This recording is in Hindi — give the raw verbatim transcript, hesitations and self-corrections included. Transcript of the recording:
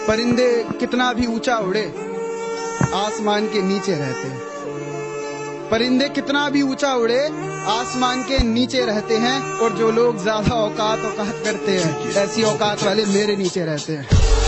परिंदे कितना भी ऊंचा उड़े आसमान के नीचे रहते हैं। परिंदे कितना भी ऊंचा उड़े आसमान के नीचे रहते हैं। और जो लोग ज्यादा औकात औकात करते हैं ऐसी औकात वाले मेरे नीचे रहते हैं।